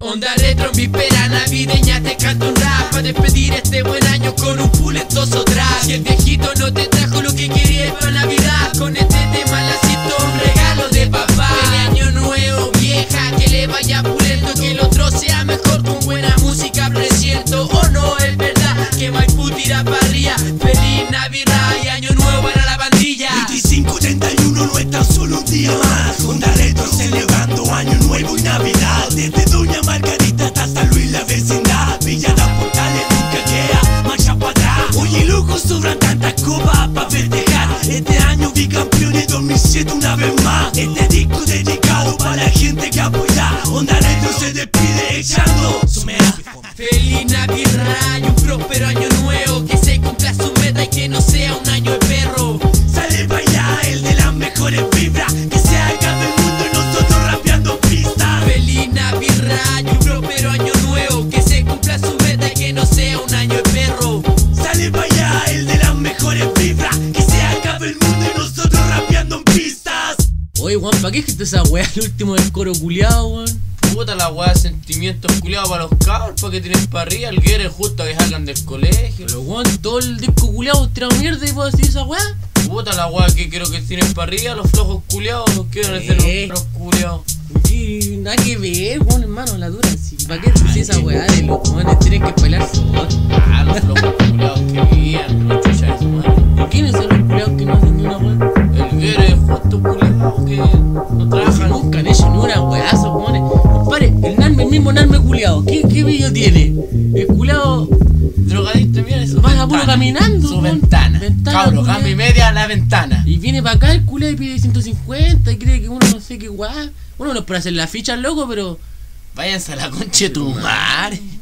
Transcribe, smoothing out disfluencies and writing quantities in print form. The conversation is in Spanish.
Onda retro en víspera navideña, te canto un rap para despedir este buen año con un pulentoso trap. Si el viejito no te trajo lo que querías para Navidad, con este tema le asisto un regalo de papá. Feliz año nuevo, vieja, que le vaya pulento, que el otro sea mejor con buena música, presiento. O no es verdad que Maipú tira parrilla. Feliz Navidad y año nuevo para la bandilla. 25-31 no es tan solo un día más. Onda retro celebrando año nuevo y Navidad. Desde Doña Margarita hasta San Luis la vecindad. Villa das Portales nunca queda marcha para atrás. Oye loco, sobran tantas copas para festejar. Este año bicampeones 2007 una vez más. Este disco dedicado para la gente que apoya. Onda retro se despide echando su mea. Feliz Navidad y un próspero año nuevo, que se cumpla su meta y que no sea un año de perro. Sale para allá el de las mejores vibras, que se acabe el mundo y nosotros rapeando pistas. Feliz Navidad y un próspero año nuevo, que se cumpla su meta y que no sea un año de perro. Sale para allá el de las mejores vibras, que se acabe el mundo y nosotros rapeando en pistas. Oye, weón, ¿pa' qué dijiste esa weá el último del coro culiao, weón? Puta la weá, sentimientos culiados para los cabros, para que tienen para arriba, el guere justo a que salgan del colegio. Pero weón, todo el disco culiao tirado mierda y puedo decir esa weá. Puta la weá, que quiero que tienen para arriba, los flojos culiados, los quieren hacer los perros culiados. Y nada que ver, weón, hermano, la dura. Si, ¿pa' qué decís esa weá de los weones tienen que bailar solo? Ah, los flojos culiados que vivían, no chucha de su madre. ¿Quiénes son los culiados que no hacen ni una weá? El guere justo culiado que no Si trabajan. nunca han hecho ni una weá, esos weones. Compadre, el mismo Narme culiao, ¿qué brillo tiene? El culiao Drogadicto, mira eso. va puro caminando, Su weón. ventana. Ventana, Cabro, culiao. gama y media a la ventana. Y viene para acá el culiao y pide 150 y cree que uno no sé qué weá. Uno no es por hacer la ficha, loco, pero Váyanse a la concha de tu madre.